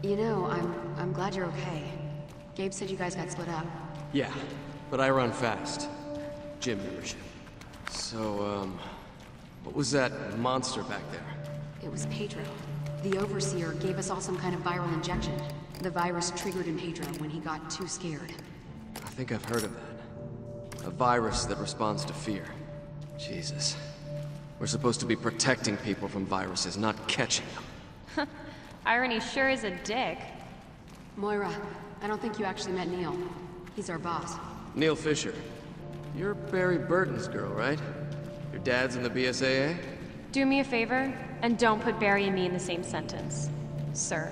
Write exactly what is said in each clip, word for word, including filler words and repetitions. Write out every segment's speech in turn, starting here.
You know, I'm I'm glad you're okay. Gabe said you guys got split up. Yeah, but I run fast. Gym membership. So, um, what was that monster back there? It was Pedro. The Overseer gave us all some kind of viral injection. The virus triggered in Pedro when he got too scared. I think I've heard of that. A virus that responds to fear. Jesus. We're supposed to be protecting people from viruses, not catching them. Irony sure is a dick. Moira, I don't think you actually met Neil. He's our boss. Neil Fisher. You're Barry Burton's girl, right? Your dad's in the B S A A? Do me a favor, and don't put Barry and me in the same sentence, sir.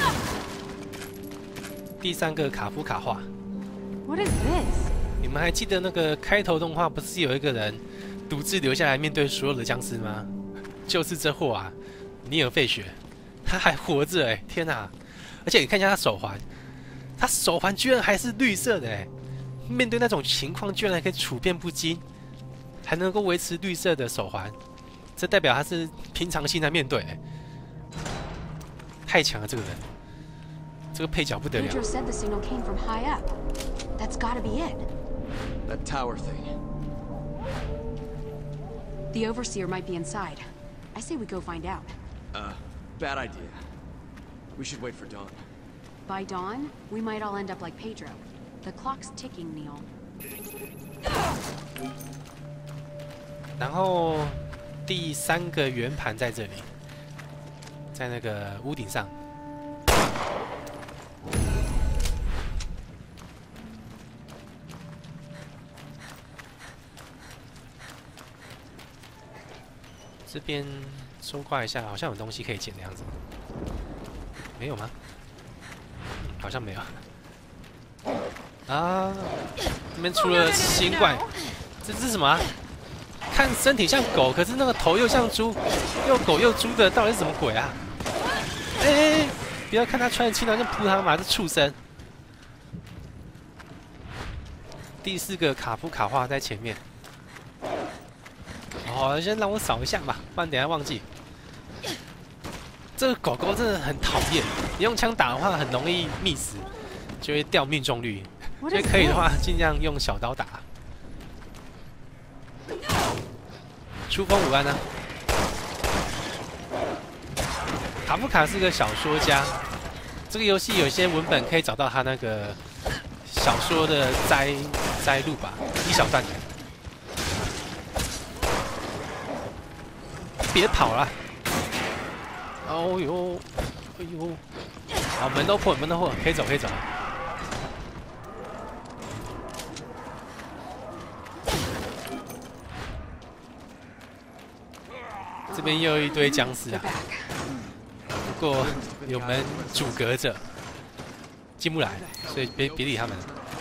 第三个卡夫卡话。 What is this? 你们还记得那个开头动画不是有一个人独自留下来面对所有的僵尸吗？就是这货啊，尼尔费雪，他还活着哎！天哪！而且你看一下他手环，他手环居然还是绿色的哎！面对那种情况，居然还可以处变不惊，还能够维持绿色的手环，这代表他是平常心在面对哎！太强了，这个人，这个配角不得了。 Pedro said the signal came from high up. That's gotta be it. That tower thing. The Overseer might be inside. I say we go find out. Uh, bad idea. We should wait for dawn. By dawn, we might all end up like Pedro. The clock's ticking, Neil. 然后第三个圆盘在这里，在那个屋顶上。这边搜刮一下，好像有东西可以捡的样子。没有吗？好像没有。啊，这边出了新怪，这这是什么啊？看身体像狗，可是那个头又像猪，又狗又猪的，到底是什么鬼啊？哎、欸欸，不要看他穿的轻，就扑他嘛，这畜生！第四个卡夫卡话在前面。 哦，先让我扫一下吧，不然等下忘记。这个狗狗真的很讨厌，你用枪打的话很容易 miss， 就会掉命中率。所以可以的话，尽量用小刀打。出风五安呢？卡夫卡是个小说家，这个游戏有些文本可以找到他那个小说的摘摘录吧，一小段的。 别跑了！哦呦，哎呦！好，门都破，门都破，可以走，可以走。这边又有一堆僵尸啊！不过有门阻隔着，进不来，所以别别理他们。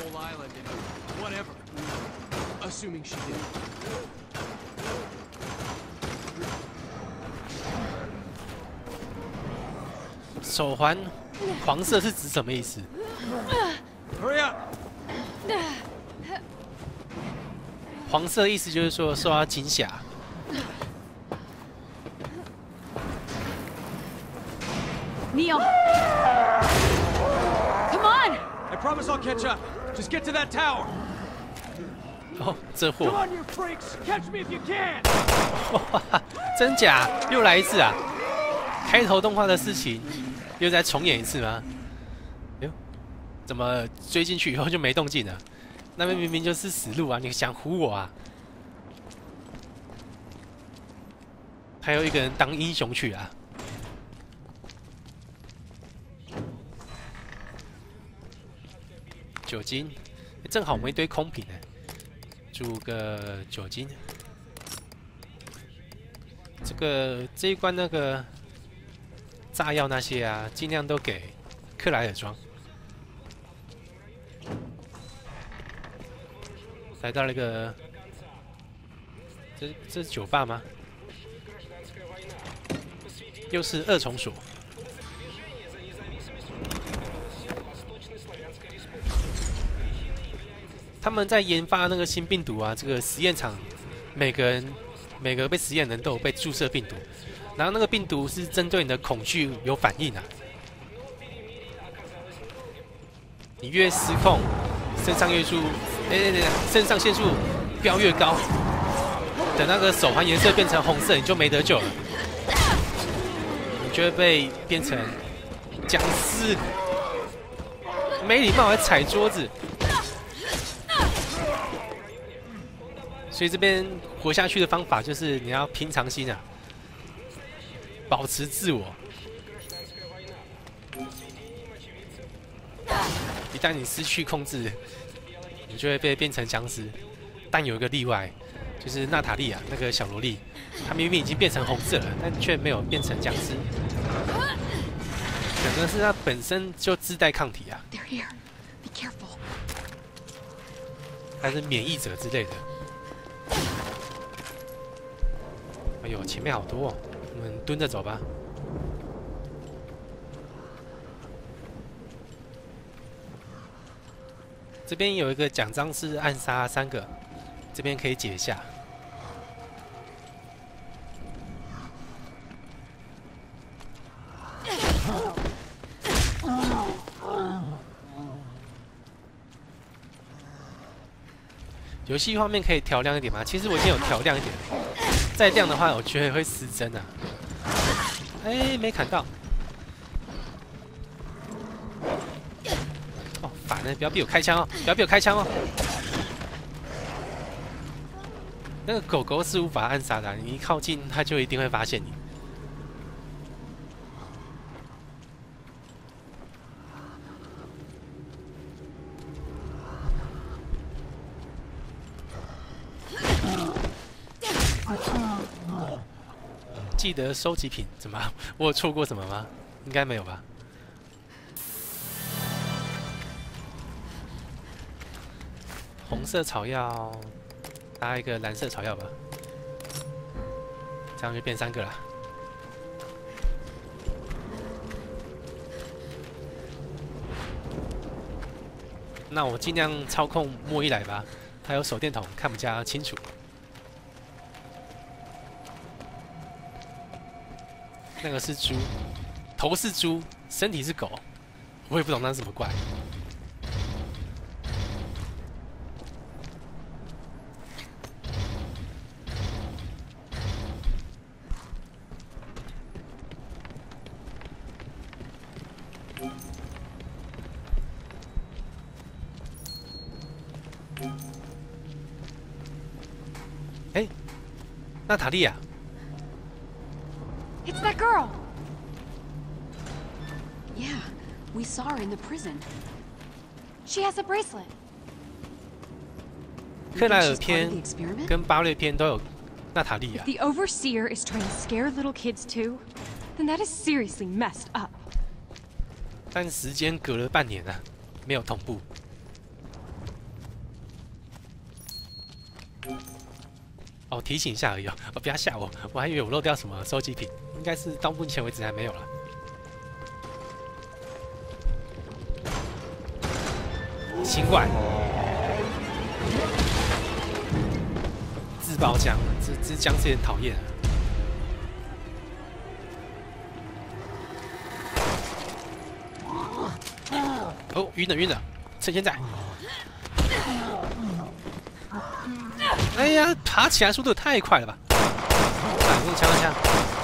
手环黄色是指什么意思？ Hurry up! 黄色意思就是说受到惊吓。 Neil! Come on! I promise I'll catch up. Just get to that tower. 哦，这货！ Come on, you freaks! Catch me if you can! 哇，真假？又来一次啊！开头动画的事情。 又再重演一次吗？哟，怎么追进去以后就没动静了？那边明明就是死路啊！你想唬我啊？还有一个人当英雄去啊！酒精，正好我们一堆空瓶呢，煮个酒精。这个这一关那个。 炸药那些啊，尽量都给克莱尔装。来到了一个，这这是酒吧吗？又是二重锁。他们在研发那个新病毒啊，这个实验场，每个人每个被实验人都有被注射病毒。 然后那个病毒是针对你的恐惧有反应啊， 你越失控，肾上腺素，哎哎哎，肾上腺素飙越高，等那个手环颜色变成红色，你就没得救了，你就会被变成僵尸。没礼貌还踩桌子，所以这边活下去的方法就是你要平常心啊，保持自我。一旦你失去控制，你就会被变成僵尸。但有一个例外，就是娜塔莉亚那个小萝莉，她明明已经变成红色了，但却没有变成僵尸。可能是她本身就自带抗体啊，还是免疫者之类的。哎呦，前面好多哦，我们蹲着走吧。这边有一个奖章是暗杀三个，这边可以解一下。游戏画面可以调亮一点吗？其实我已经有调亮一点，再亮的话，我觉得会失真啊。哎，没砍到。哦，反了，不要逼我开枪哦！不要逼我开枪哦！那个狗狗是无法暗杀的啊，你一靠近，它就一定会发现你。记得收集品怎么？我有错过什么吗？应该没有吧。红色草药，搭一个蓝色草药吧，这样就变三个了。那我尽量操控莫伊莱吧，他有手电筒，看比较清楚。那个是猪，头是猪，身体是狗，我也不懂那是什么怪。哎，娜塔莉亚。 It's that girl! Yeah, we saw her in the prison. She has a bracelet. 克莱尔篇跟巴略篇都有娜塔莉亚。 If the Overseer is trying to scare little kids too, then that is seriously messed up. 但时间隔了半年啊，没有同步。哦，提醒一下而已哦，哦不要吓我，我还以为我漏掉什么收集品，应该是到目前为止还没有了。新怪，自爆浆，这这僵尸有点讨厌啊。哦，晕了晕了，趁现在。哎呀，爬起来速度也太快了吧！反用枪枪，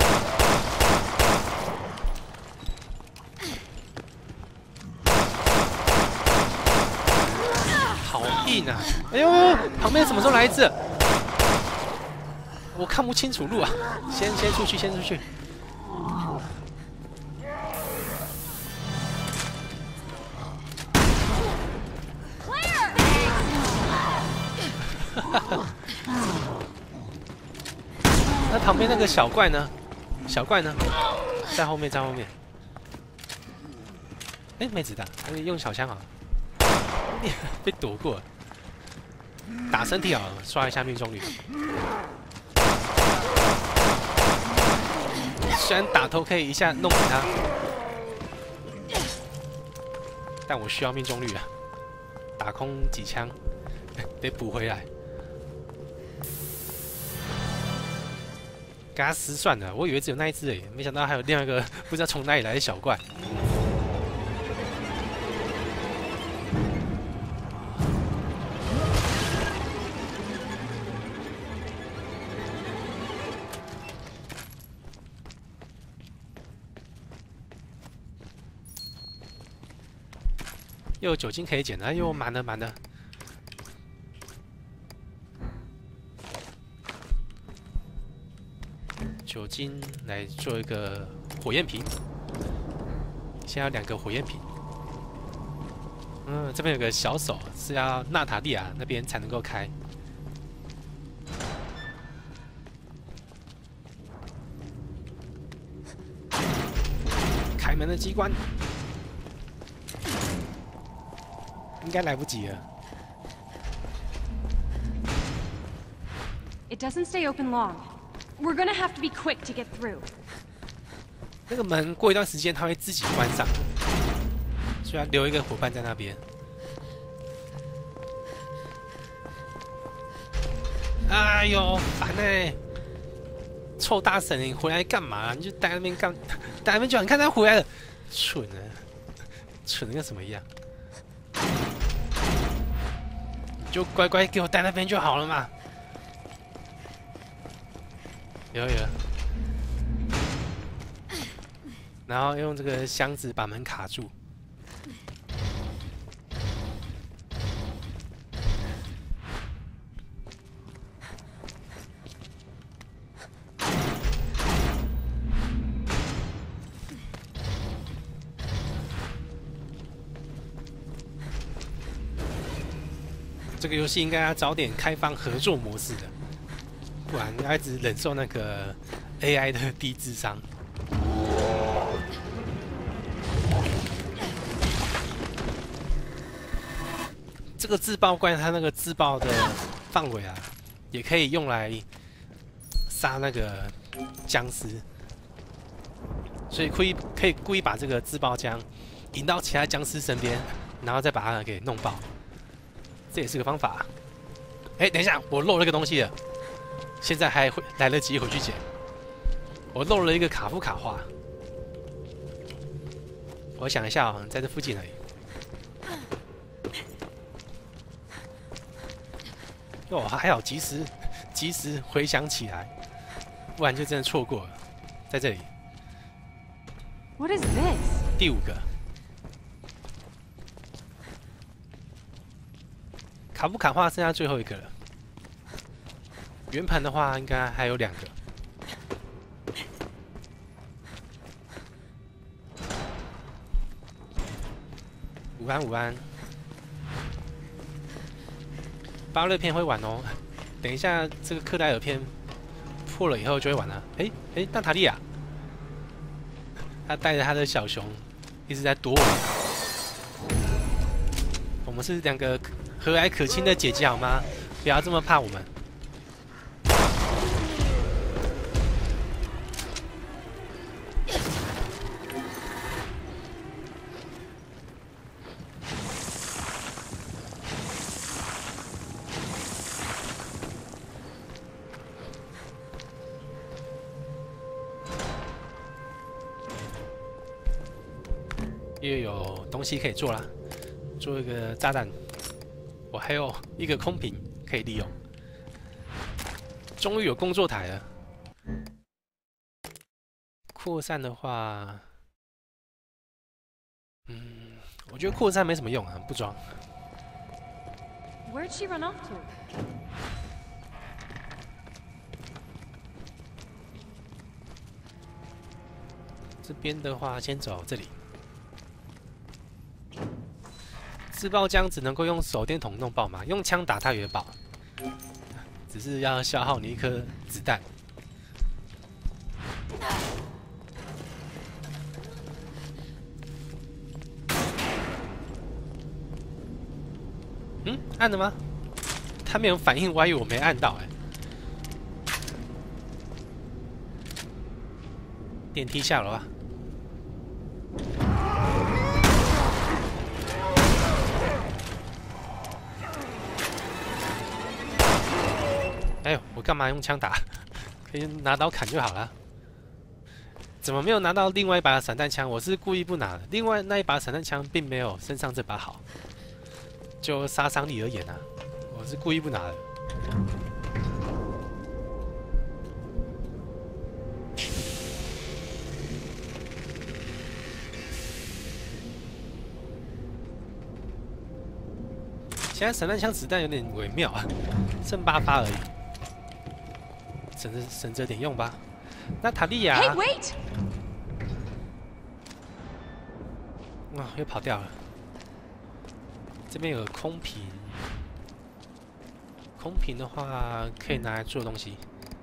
好硬啊！哎呦，旁边什么时候来一只？我看不清楚路啊！先先出去，先出去。那旁边那个小怪呢？小怪呢？在后面，在后面。哎，没子弹，还是用小枪好了。被躲过了。打身体好了，刷一下命中率。虽然打头可以一下弄死他，但我需要命中率啊！打空几枪，得补回来。给他失算了，我以为只有那一只而已，没想到还有另外一个不知道从哪里来的小怪。 又有酒精可以捡了，哎呦，满了满了。酒精来做一个火焰瓶，现在有两个火焰瓶。嗯，这边有个小手是要娜塔莉亚那边才能够开。开门的机关。 应该来不及了。 It doesn't stay open long. We're gonna have to be quick to get through. 那个门过一段时间它会自己关上，所以要留一个伙伴在那边。哎呦，烦哎！臭大神，你回来干嘛？你就待在那边干，待在那边就好。你看他回来了，蠢啊，蠢的跟什么一样？ 就乖乖给我待那边就好了嘛。有有。然后用这个箱子把门卡住。这个游戏应该要早点开放合作模式的，不然要一直忍受那个 A I 的低智商。这个自爆怪它那个自爆的范围啊，也可以用来杀那个僵尸，所以故意可以故意把这个自爆浆引到其他僵尸身边，然后再把它给弄爆。 这也是个方法。哎，等一下，我漏了个东西了，现在还会来得及回去捡。我漏了一个卡夫卡画，我想一下啊、哦，在这附近而已。哦，还好及时及时回想起来，不然就真的错过了。在这里。 What is this? 第五个。 卡夫卡画剩下最后一个了，圆盘的话应该还有两个。午安午安，巴勒片会玩哦，等一下这个克莱尔片破了以后就会玩了。哎哎，娜塔莉亚，他带着他的小熊一直在躲我。我们是两个。 和蔼可亲的姐姐好吗？不要这么怕我们。又有东西可以做啦，做一个炸弹。 我还有一个空瓶可以利用，终于有工作台了。扩散的话，嗯，我觉得扩散没什么用啊，不装。 Where'd she run off to? 这边的话，先走这里。 自爆浆只能够用手电筒弄爆嘛，用枪打它也爆，只是要消耗你一颗子弹。嗯，按了吗？他没有反应，我还以为我没按到哎、欸。电梯下楼啊！ 哎呦，我干嘛用枪打？可以拿刀砍就好了。怎么没有拿到另外一把散弹枪？我是故意不拿的。另外那一把散弹枪并没有身上这把好，就杀伤力而言啊，我是故意不拿的。 现在散弹枪子弹有点微妙啊，剩八发而已，省着省着点用吧。那塔利亚， Hey, wait! 哇，又跑掉了。这边有个空瓶，空瓶的话可以拿来做东西。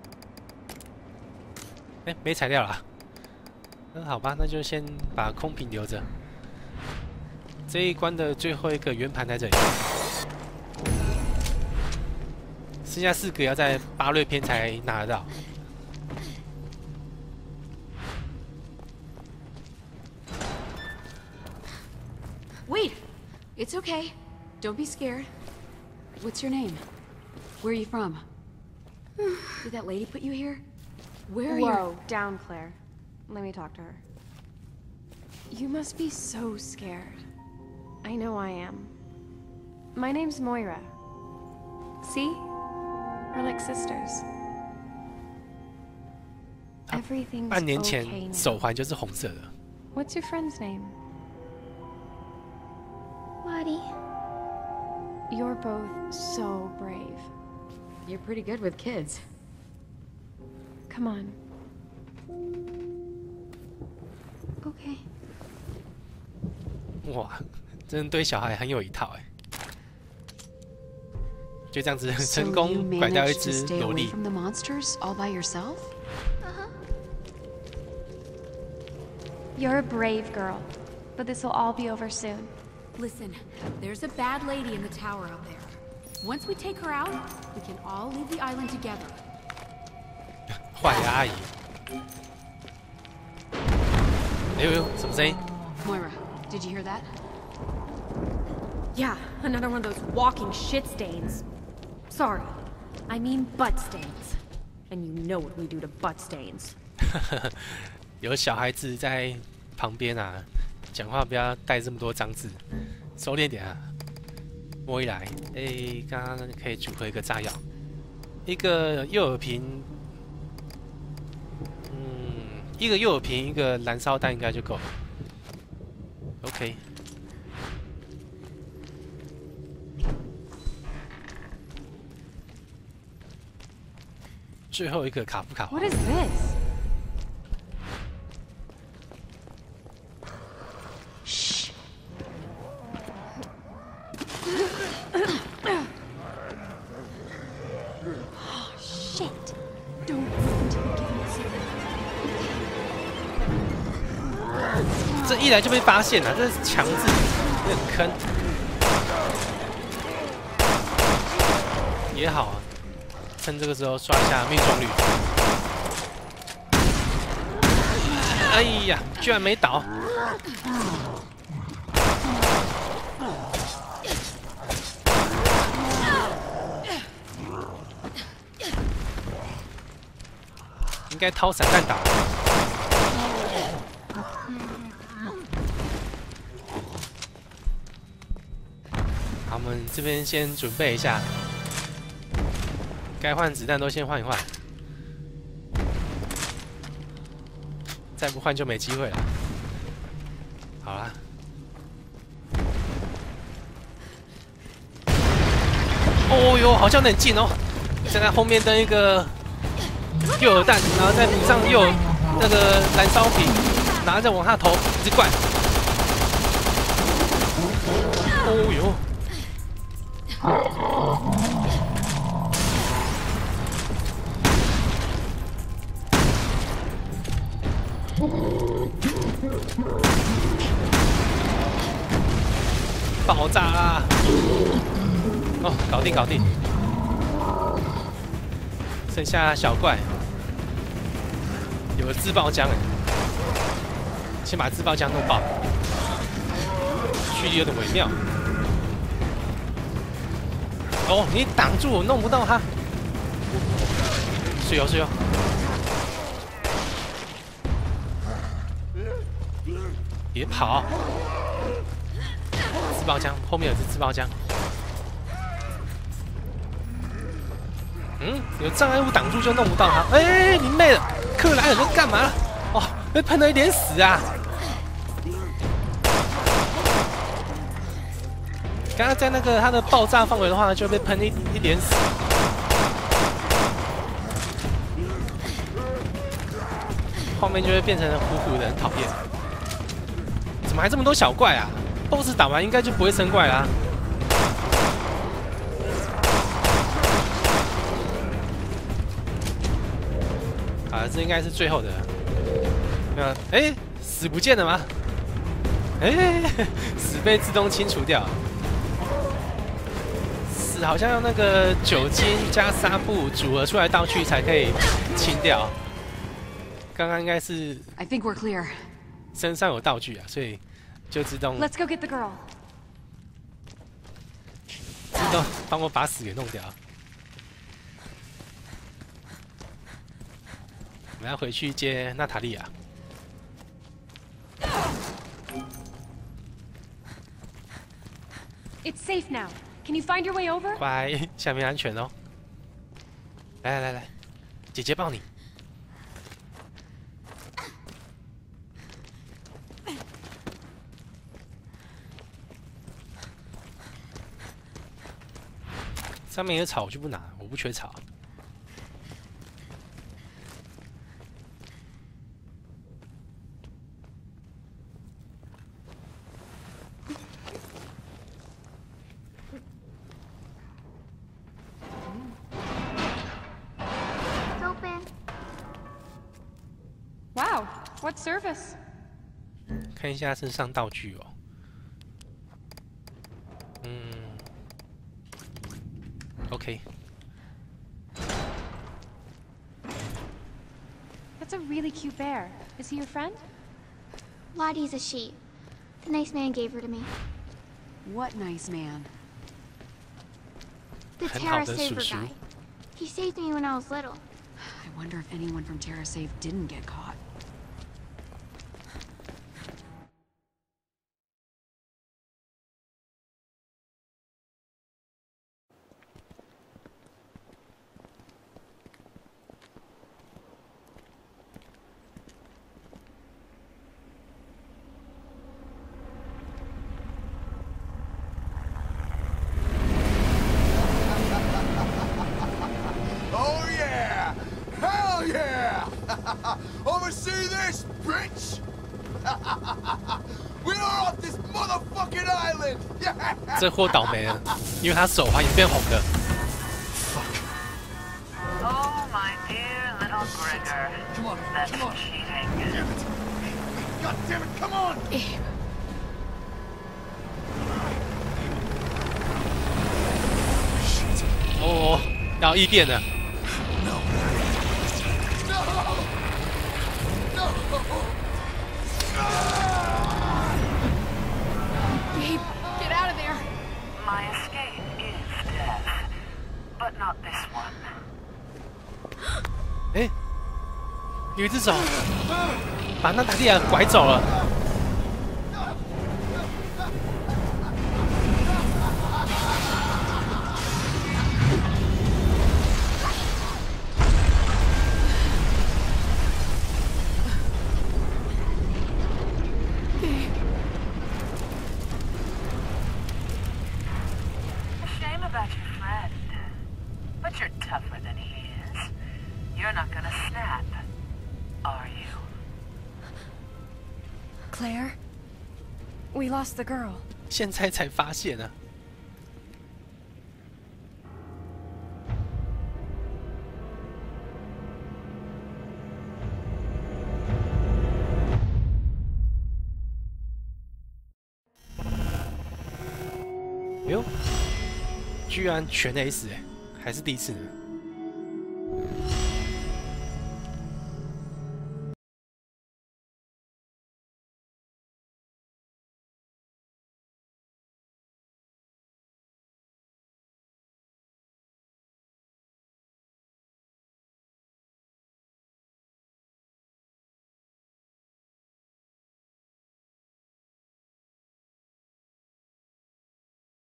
哎、欸，没踩掉啦。那好吧，那就先把空瓶留着。这一关的最后一个圆盘在这里，剩下四个要在巴瑞篇才拿得到。 Wait! It's okay. Don't be scared. What's your name? Where are you from? Did that lady put you here? Where are you? Whoa, down, Claire. Let me talk to her. You must be so scared. I know I am. My name's Moira. See? We're like sisters. Everything's 半年 okay 前 now. 手环就是红色的。 What's your friend's name? Lottie. You're both so brave. You're pretty good with kids. Come on. Okay. 哇，真的对小孩很有一套哎。就这样子 So 成 you 功拐掉一 managed to 只 stay 萝 away 莉。 from the monsters all by yourself? You're a brave girl, but this will all be over soon. Listen, there's a bad lady in the tower out there. Once we take her out, we can all leave the island together. 坏阿姨。哎呦呦，什么声音？ Moira, did you hear that? Yeah, another one of those walking shit stains. Sorry, I mean butt stains. And you know what we do to butt stains. 有小孩子在旁边啊，讲话不要带这么多脏字，收敛点啊。摸一来，哎，刚刚可以组合一个炸药，一个诱饵瓶，嗯，一个诱饵瓶，一个燃烧弹应该就够了。OK。最后一个卡夫卡。 What is this? Shh. Shit! Don't listen to me giving us a 这一来就被发现了，这是强制，有点坑。也好啊，趁这个时候刷一下命中率。哎呀，居然没倒！应该掏散弹打。 好，我们这边先准备一下，该换子弹都先换一换，再不换就没机会了。好啦，哦哟，好像有点近哦！现在后面的一个诱饵弹，然后再补上诱饵那个燃烧瓶，然后再往下投一只怪。哦哟！ 爆炸啦！哦，搞定搞定，剩下小怪，有个自爆浆哎，先把自爆浆弄爆，距离有点微妙。 哦，你挡住我，弄不到他。是哦，是哦。别跑！自爆浆，后面有只自爆浆。嗯，有障碍物挡住就弄不到他。哎、欸，你妹的！克莱尔在干嘛？哦，被喷了一点死啊！ 刚刚在那个它的爆炸范围的话，就被喷一一点死。后面就会变成糊糊的，很讨厌。怎么还这么多小怪啊 ？BOSS 打完应该就不会生怪啦。啊，这应该是最后的。没有，哎，死不见了吗？哎，死被自动清除掉。死好像用那个酒精加纱布组合出来道具才可以清掉。刚刚应该是 I think we're clear. 身上有道具啊，所以就自动 Let's go get the girl. 自动帮我把死给弄掉。我们要回去接娜塔莉亚。 It's safe now. Can you find your way over? 乖，下面安全哦。来来来来，姐姐抱你。上面有草，我就不拿，我不缺草。 Wow, what service? 看一下身上道具哦。嗯 ，OK。 That's a really cute bear. Is he your friend? Lottie's a she. The nice man gave her to me. What nice man? The 很好 Terra 的 Saver 叔叔。 guy. He saved me when I was little. I wonder if anyone from TerraSave didn't get caught. Oh yeah! Hell yeah! Oversee this, bitch! We are off this motherfucking island! 这货倒霉了，因为他手环也变红了。 Oh, my dear little Gregor. Come on, That's come on. cheating. Damn it! God damn it! Come on! 哦，要异变了。 No! No! No! Babe, get out of there! My escape is death, but not this one. 哎，有一只手把娜塔莉亚拐走了。 Shame about your friend, but you're tougher than he is. You're not gonna snap, are you? Claire? We lost the girl. 现在才发现啊！哟，居然全 S 哎，还是第一次呢。